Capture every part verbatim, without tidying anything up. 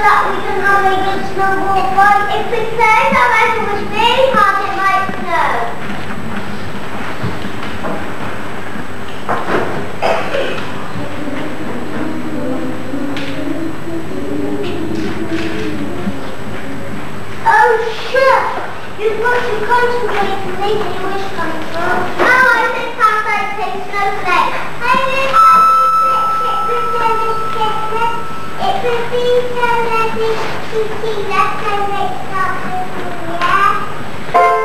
that we can have a good snowball fight. If it says our weather was really hot, it might snow. Oh shit! You've got to concentrate and make your wish come true. Oh, I think outside say snowflake. I will have this ship it would be so lovely to see that snowflake start moving in the air.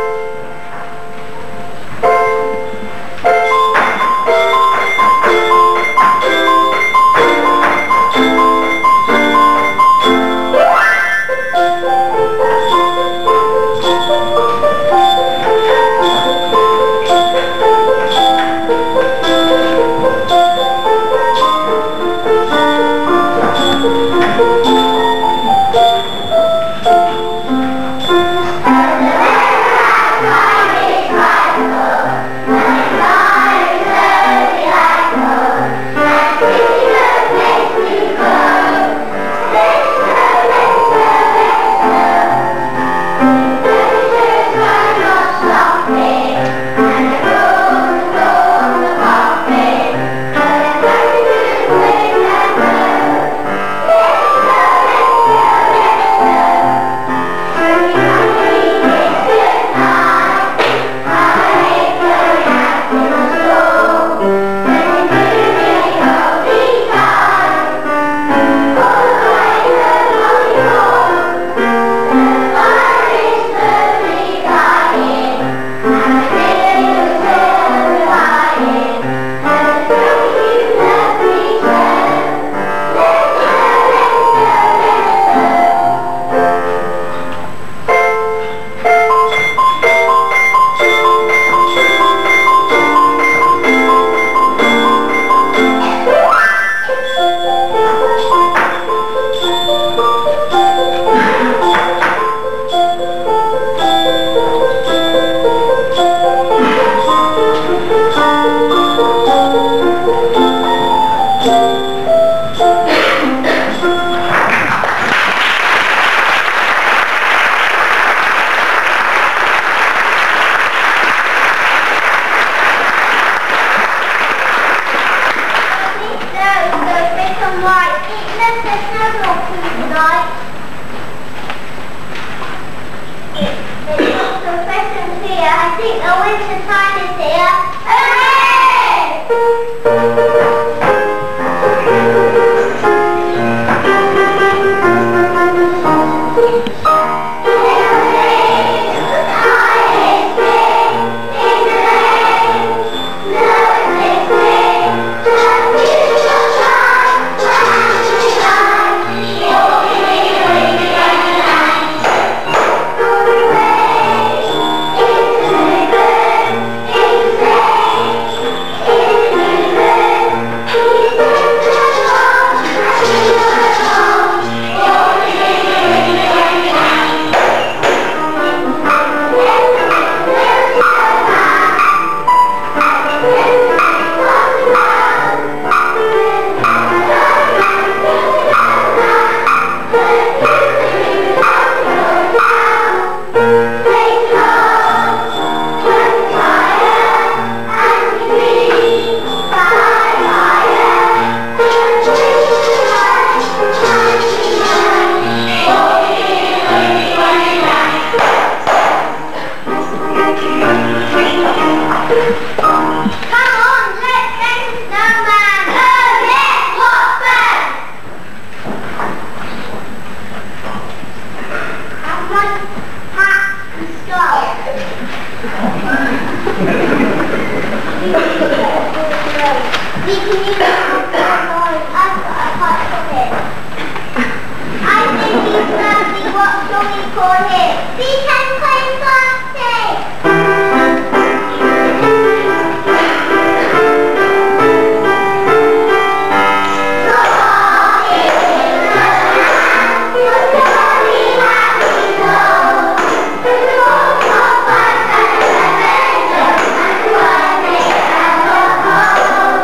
I think the winter time is here.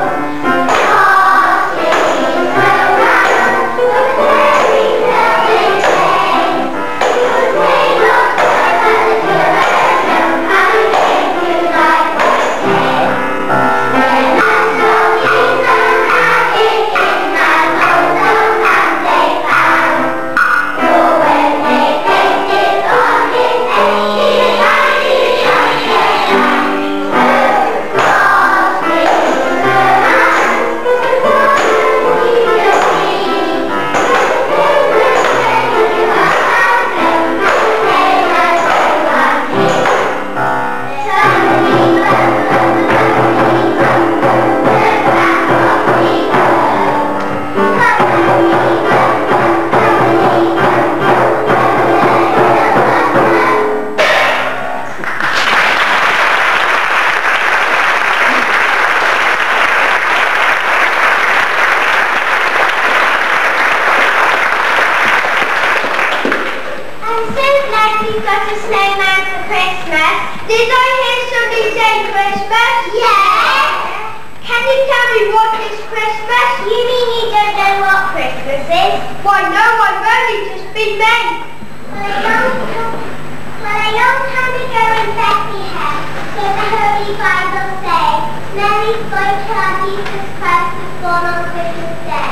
Thank you. Christmas. Did I hear somebody say Christmas? Yes. Can you tell me what is Christmas? You mean you don't know what Christmas is? Why no, I've only just been made. Well, a long time, well, a long time ago in Bethlehem, so the Holy Bible says, Mary's boy child Jesus Christ was born on Christmas Day.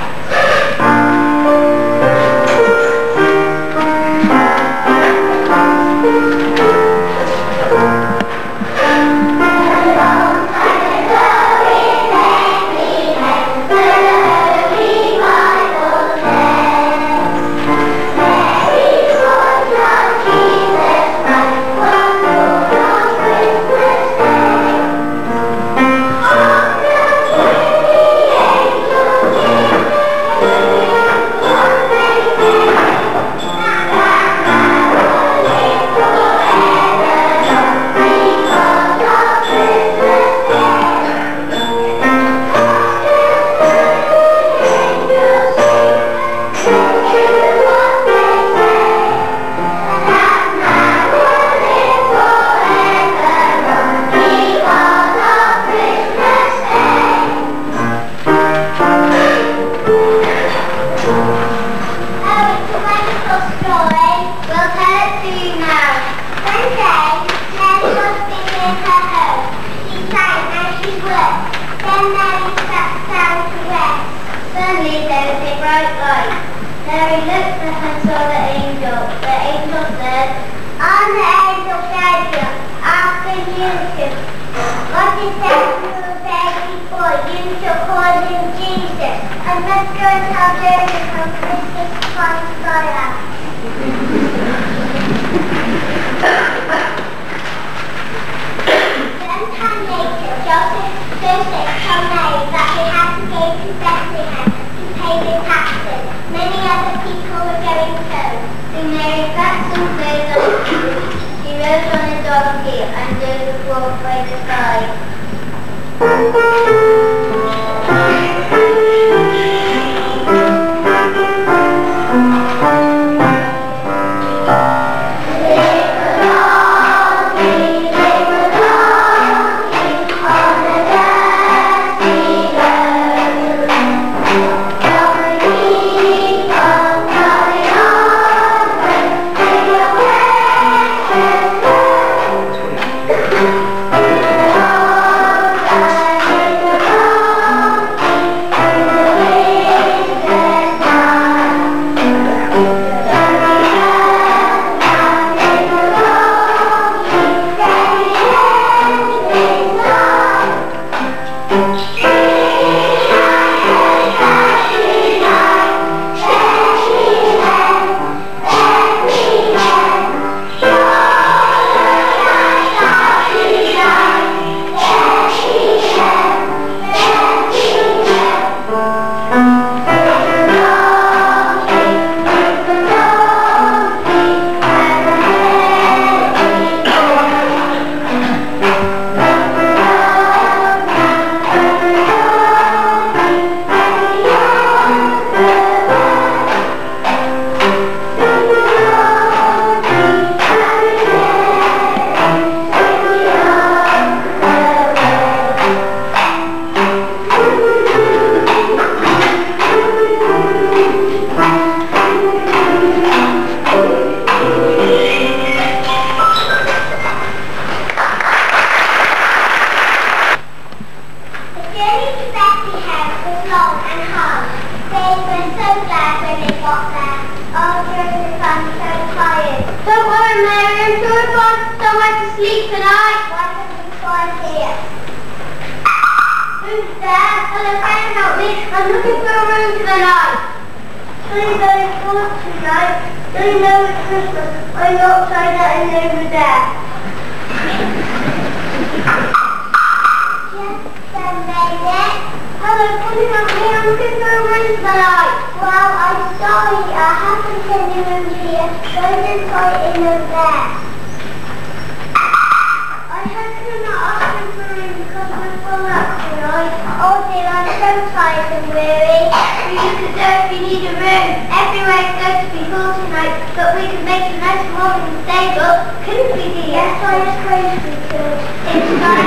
Everywhere's going to be full tonight, but we can make a nice morning stable, couldn't we, dear? Yes, it's going to be good. It's fine.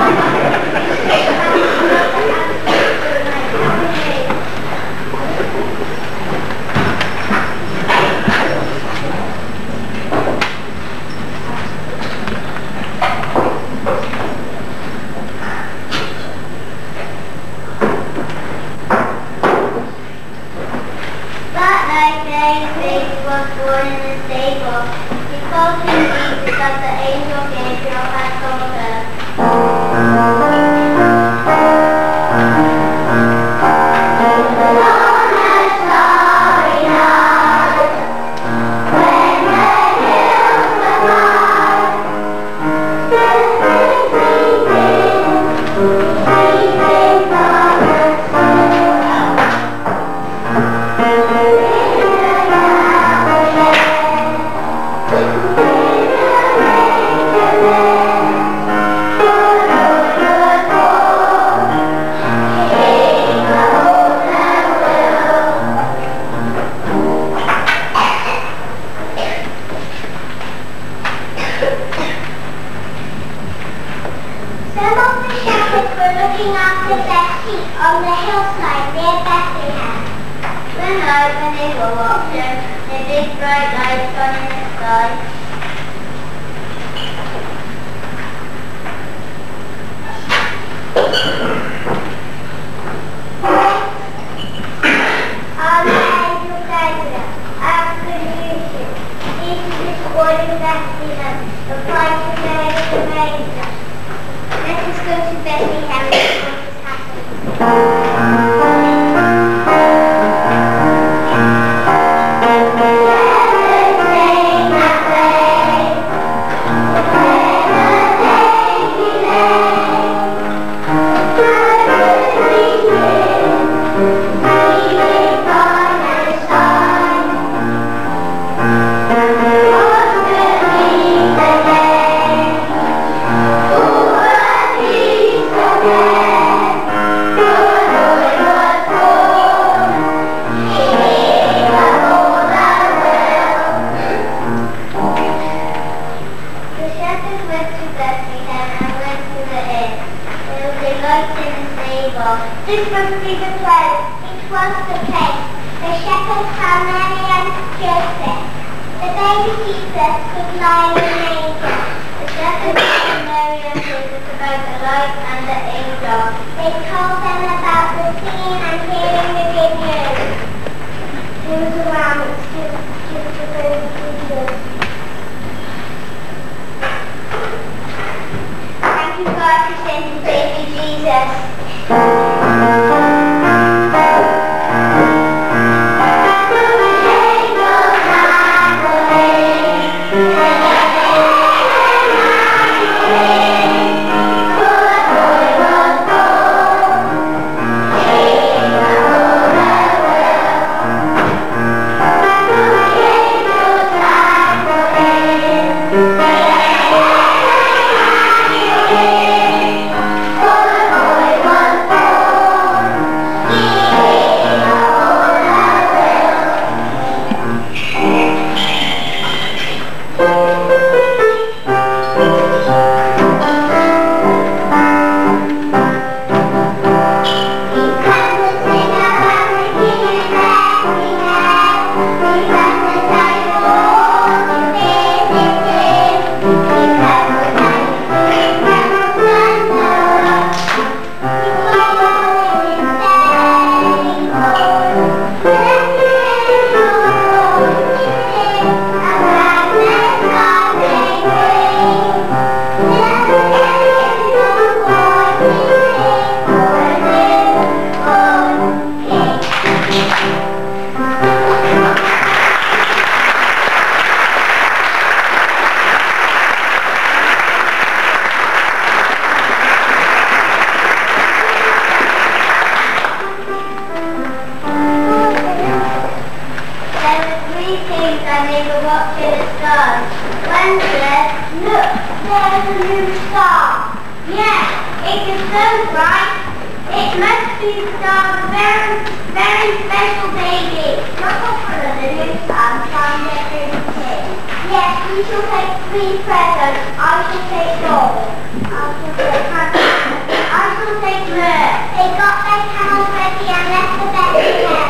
That night, Mary's baby was born in the stable. She called him Jesus as the angel Gabriel had told her. Some of the shepherds were looking after their sheep on the hillside near Bethlehem. One night when they were watching, a big bright light shone in the sky. On the angel Gabriel, asked good news. Jesus is born in Bethlehem, the place of Mary the Manger. Let us go to Bethlehem and see what has happened. This must be the place. It was the place. The shepherds found Mary and Joseph. The baby Jesus was lying in the manger. The shepherds told Mary and Joseph about the light and the angel. They told them about the singing and hearing the good news. He was around and stood just the baby Jesus. Thank you, God, for sending baby Jesus. Very special baby. Look up for the new star, Psalm one thirty-two. Yes, we shall take three presents. I shall take gold. I shall take I shall take myrrh. They got their camel ready and left the bed again.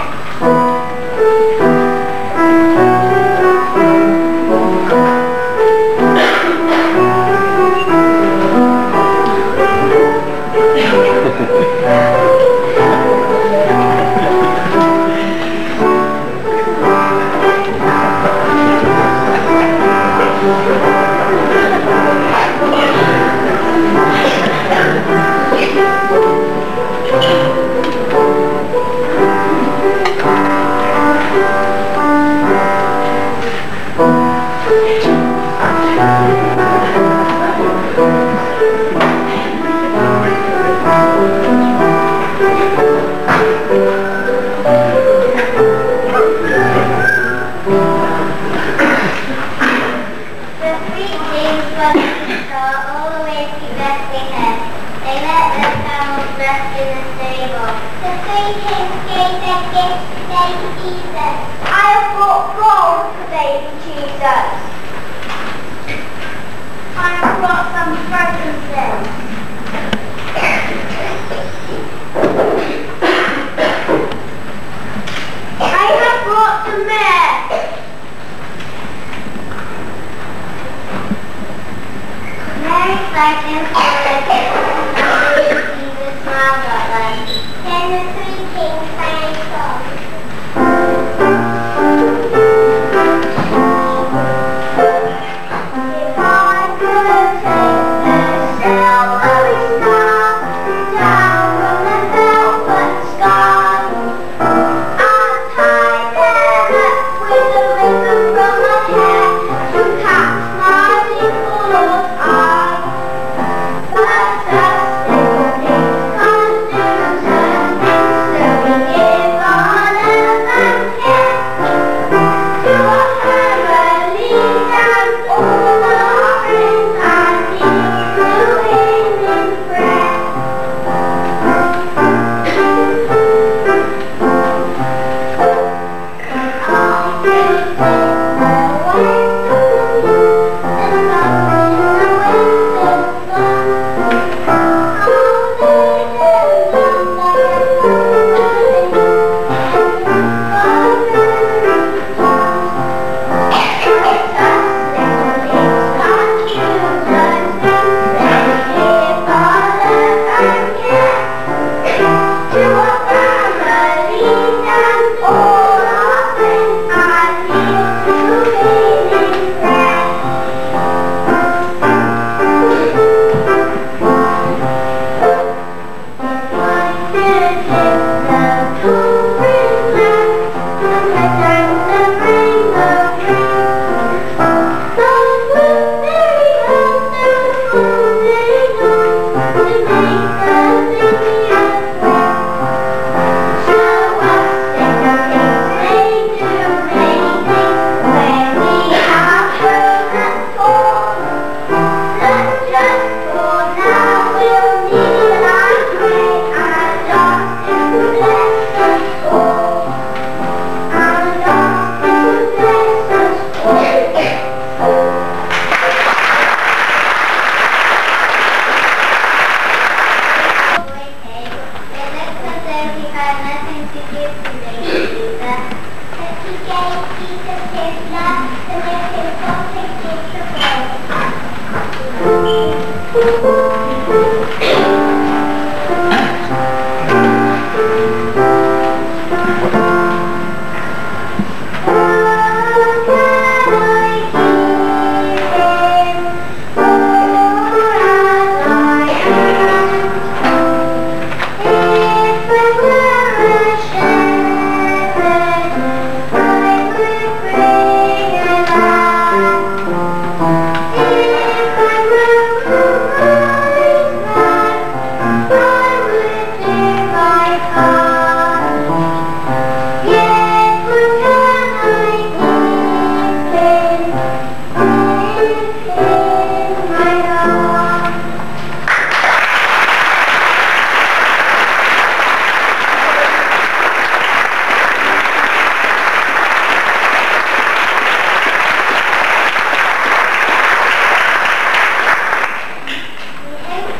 If I were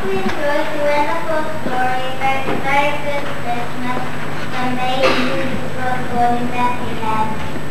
you enjoyed the wonderful story about the very good Christmas and made Jesus was born in Bethlehem.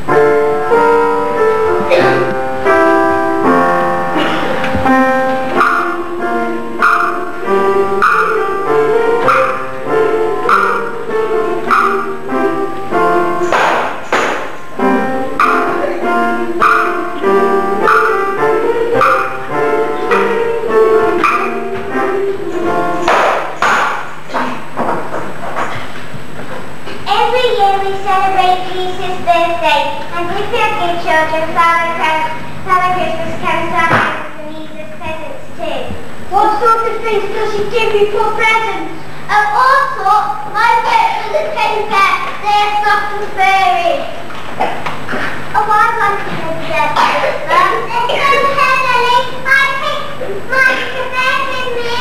And if you're good children, Father, Father Christmas comes down and leaves us presents too. What sort of things does he give you for presents? Oh, all sorts. My books and the paper, they're soft and furry. Oh, I want to take that. It's so heavily. I think mine to bed with me.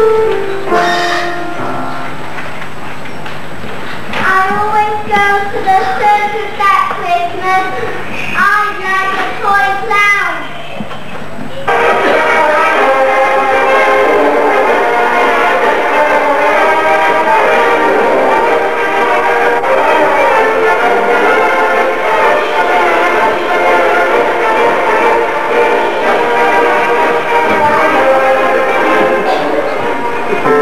I always go to the circus at Christmas. I'm like a toy clown. Thank you.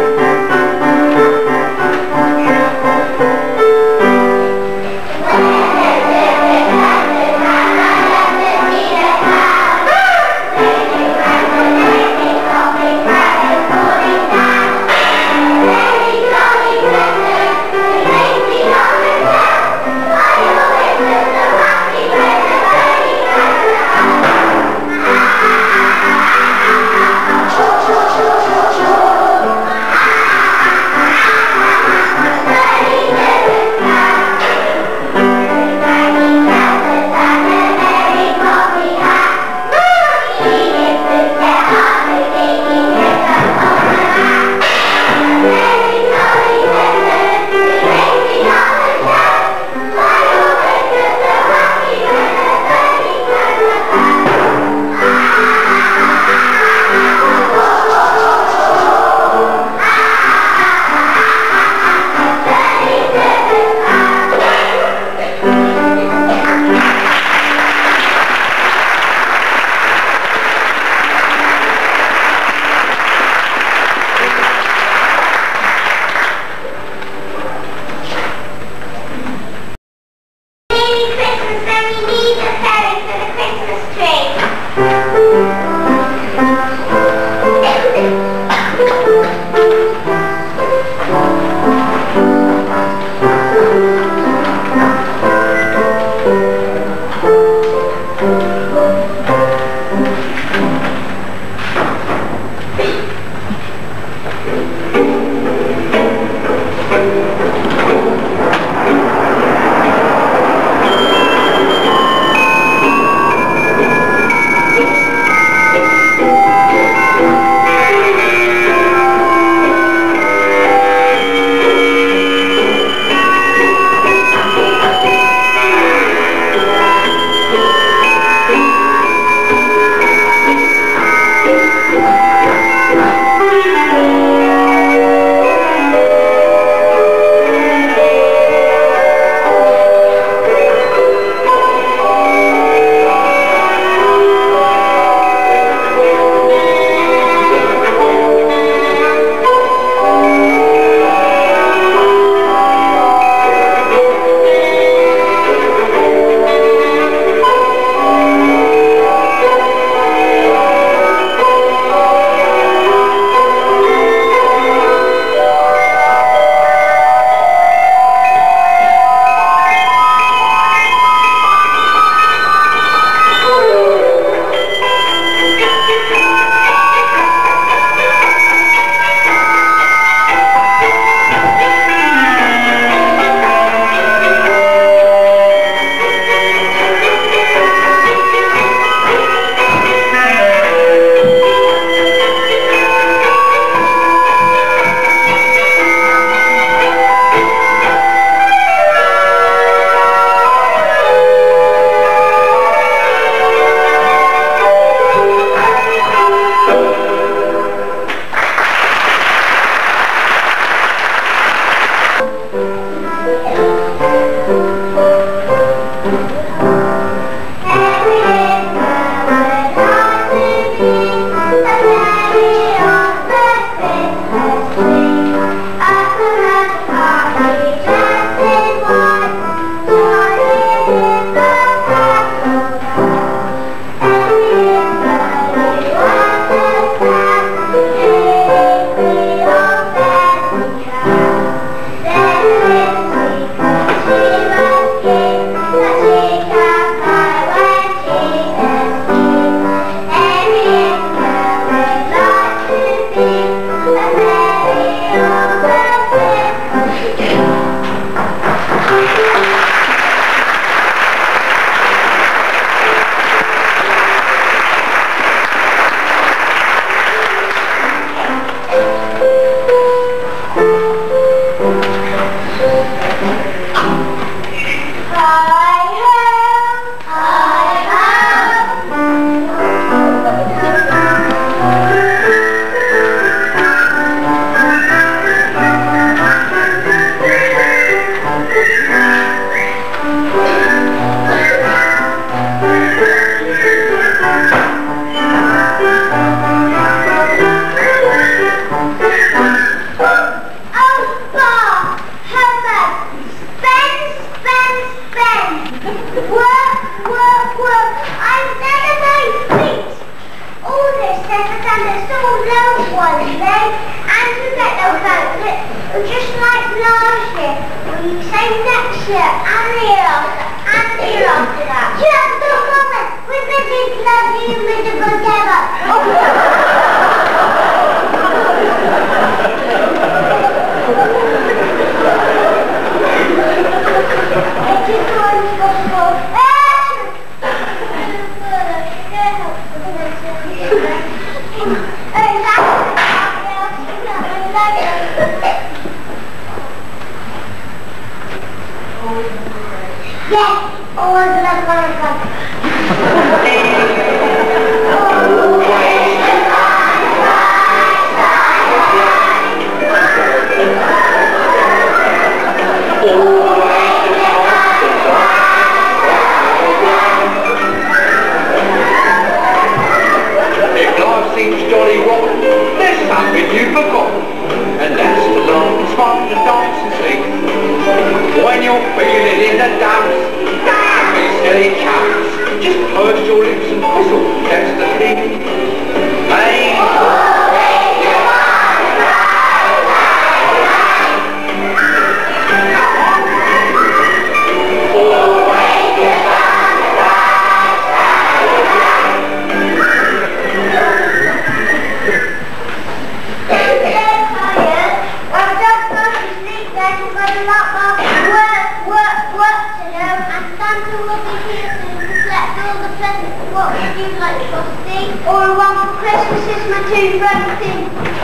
those ones then, and you get those votes that are just like last year, when you say next year, and the year after, and the year after that. Just the moment, we're going to love you with the good ever. Yes, always love one of them. If life seems jolly rotten, there's something you've forgotten, and that's to laugh and smile and dance and sing. When you're feeling in the dumps, don't be silly chumps, just purse your lips and whistle, that's the thing. Hey. What would you like, Frosty? Or a one for Christmas is my two friends thing.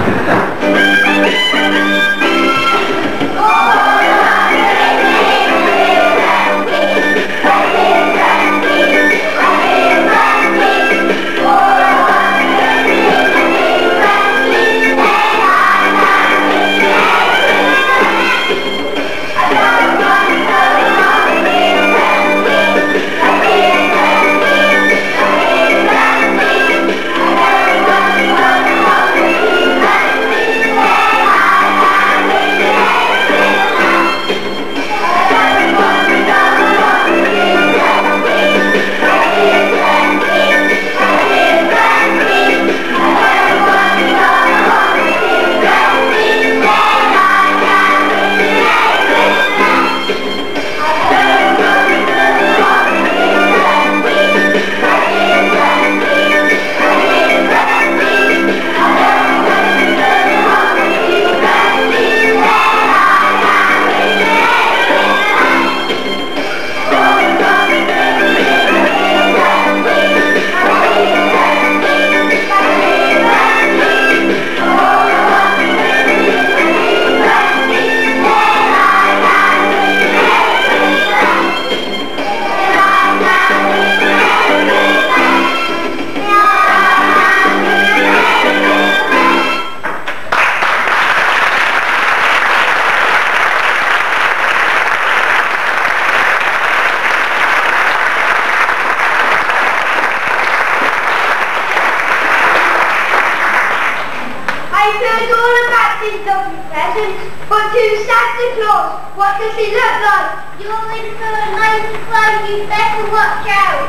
But to Santa Claus, what does he look like? You're in for a nice fun, you better watch out.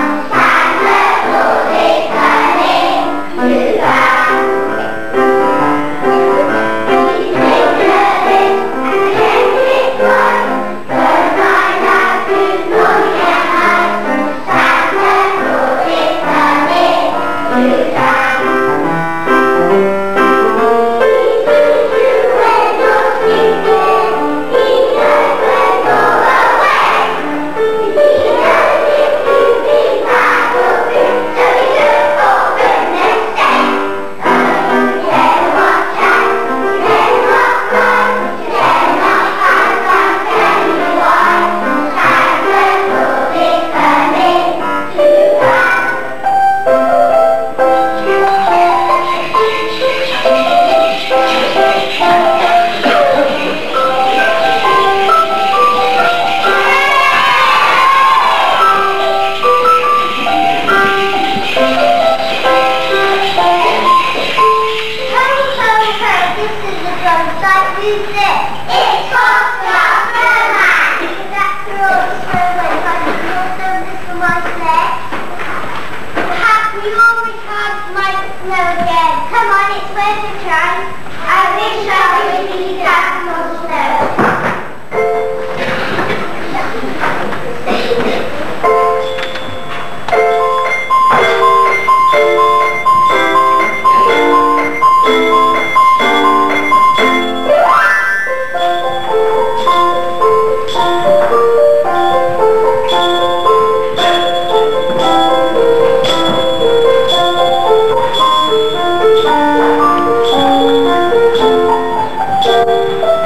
Yeah. like who's this? It's Oscar Snowman! Because after all, the snowman has also Mister White there. Perhaps we always can't like snow again. Come on, it's worth a try. I wish I would see that more snow. Thank you.